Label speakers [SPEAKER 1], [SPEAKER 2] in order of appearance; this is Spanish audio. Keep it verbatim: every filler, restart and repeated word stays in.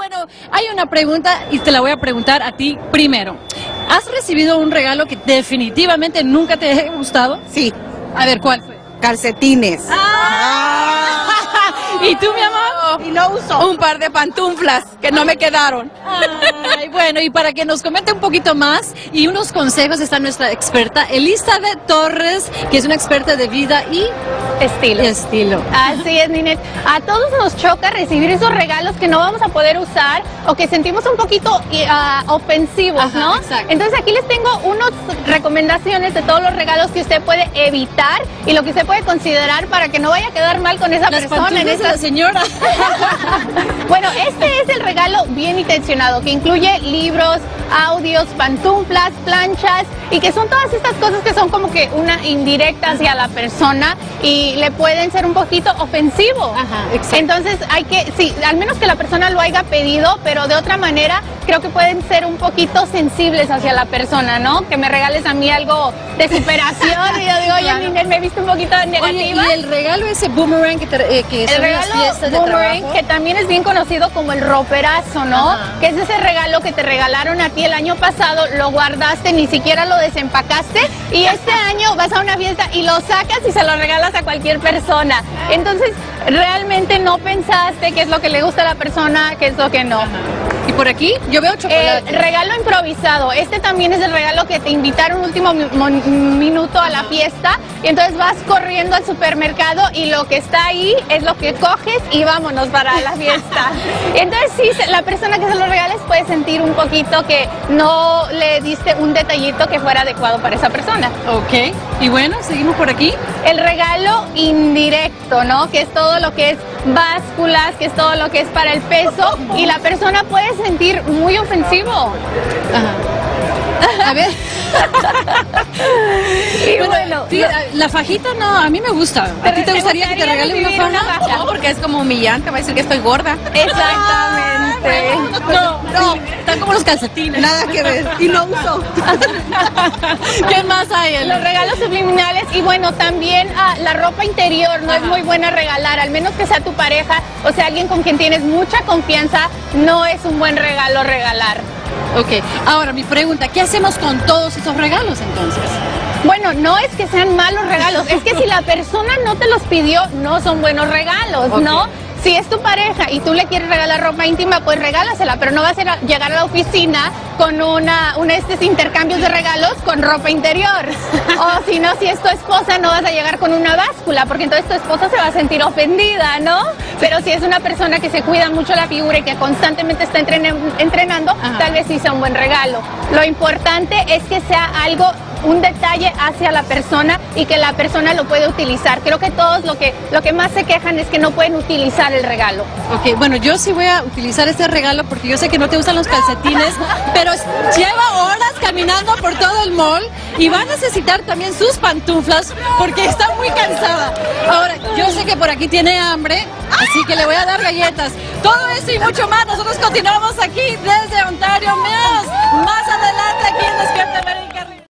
[SPEAKER 1] bueno, hay una pregunta y te la voy a preguntar a ti primero. ¿Has recibido un regalo que definitivamente nunca te haya gustado?
[SPEAKER 2] Sí.
[SPEAKER 1] A ver, ¿cuál fue?
[SPEAKER 2] Calcetines.
[SPEAKER 1] ¡Ah! ¿Y tú, mi amor?
[SPEAKER 2] Y no uso.
[SPEAKER 3] Un par de pantuflas que no me quedaron.
[SPEAKER 1] Ay, bueno, y para que nos comente un poquito más y unos consejos está nuestra experta Elizabeth Torres, que es una experta de vida y
[SPEAKER 4] Estilo.
[SPEAKER 1] estilo.
[SPEAKER 4] Así es, Ninette. A todos nos choca recibir esos regalos que no vamos a poder usar o que sentimos un poquito uh, ofensivos,
[SPEAKER 1] Ajá,
[SPEAKER 4] ¿no?
[SPEAKER 1] exacto.
[SPEAKER 4] Entonces aquí les tengo unas recomendaciones de todos los regalos que usted puede evitar y lo que usted puede considerar para que no vaya a quedar mal con esa
[SPEAKER 1] Las
[SPEAKER 4] persona. En
[SPEAKER 1] pantuflas de
[SPEAKER 4] esa...
[SPEAKER 1] la señora.
[SPEAKER 4] Bueno, este es el regalo bien intencionado, que incluye libros, audios, pantuflas, planchas y que son todas estas cosas que son como que una indirecta hacia la persona y le pueden ser un poquito ofensivo.
[SPEAKER 1] Ajá, exacto.
[SPEAKER 4] Entonces hay que, sí, al menos que la persona lo haya pedido, pero de otra manera creo que pueden ser un poquito sensibles hacia la persona, ¿no? Que me regales a mí algo de superación y yo digo, oye,
[SPEAKER 1] Claro.
[SPEAKER 4] Ninette, me he visto un poquito negativa.
[SPEAKER 1] Oye, y el regalo ese boomerang que, te, eh, que
[SPEAKER 4] El
[SPEAKER 1] son en las
[SPEAKER 4] regalo
[SPEAKER 1] fiestas de
[SPEAKER 4] boomerang,
[SPEAKER 1] trabajo.
[SPEAKER 4] que también es bien conocido como el roperazo, ¿no?
[SPEAKER 1] Ajá.
[SPEAKER 4] Que es ese regalo que te regalaron a ti el año pasado, lo guardaste, ni siquiera lo desempacaste y este año vas a una fiesta y lo sacas y se lo regalas a cualquier persona. Entonces, realmente no pensaste qué es lo que le gusta a la persona, qué es lo que no.
[SPEAKER 1] Y por aquí yo veo chocolate.
[SPEAKER 4] El regalo improvisado. Este también es el regalo que te invitaron último mi- mon- minuto a la fiesta y entonces vas corriendo al supermercado y lo que está ahí es lo que coges y vámonos para la fiesta. Y entonces sí, se- la persona que se lo regales puede sentir un poquito que no le diste un detallito que fuera adecuado para esa persona.
[SPEAKER 1] Ok, y bueno, seguimos por aquí.
[SPEAKER 4] El regalo indirecto, ¿no? Que es todo lo que es básculas, que es todo lo que es para el peso y la persona puede sentir muy ofensivo.
[SPEAKER 1] Ajá. A ver.
[SPEAKER 4] Y bueno,
[SPEAKER 1] Sí, la fajita no, a mí me gusta. ¿A ti te gustaría que te regale una
[SPEAKER 4] recibir una
[SPEAKER 1] faja?
[SPEAKER 4] faja?
[SPEAKER 3] No, porque es como humillante, va a decir que estoy gorda.
[SPEAKER 4] exactamente.
[SPEAKER 1] No, no, están como los calcetines.
[SPEAKER 2] Nada que ver. Y no uso.
[SPEAKER 1] ¿Qué más hay? Eli?
[SPEAKER 4] Los regalos subliminales y bueno, también ah, la ropa interior no es muy buena regalar, al menos que sea tu pareja o sea alguien con quien tienes mucha confianza, no es un buen regalo regalar.
[SPEAKER 1] Ok, ahora mi pregunta, ¿qué hacemos con todos estos regalos entonces?
[SPEAKER 4] Bueno, no es que sean malos regalos, es que si la persona no te los pidió, no son buenos regalos,
[SPEAKER 1] Ok.
[SPEAKER 4] ¿no? Si es tu pareja y tú le quieres regalar ropa íntima, pues regálasela, pero no vas a ir a- llegar a la oficina con una, una estos intercambios de regalos con ropa interior. O si no, si es tu esposa, no vas a llegar con una báscula, porque entonces tu esposa se va a sentir ofendida, ¿no? Pero si es una persona que se cuida mucho la figura y que constantemente está entrena- entrenando,
[SPEAKER 1] Ajá.
[SPEAKER 4] tal vez sí sea un buen regalo. Lo importante es que sea algo, un detalle hacia la persona y que la persona lo puede utilizar. Creo que todos lo que, lo que más se quejan es que no pueden utilizar el regalo.
[SPEAKER 1] Ok, bueno, yo sí voy a utilizar este regalo porque yo sé que no te gustan los calcetines, pero lleva horas caminando por todo el mall y va a necesitar también sus pantuflas porque está muy cansada. Ahora, yo sé que por aquí tiene hambre, así que le voy a dar galletas. Todo eso y mucho más, nosotros continuamos aquí desde Ontario, más, más adelante aquí en Despierta América.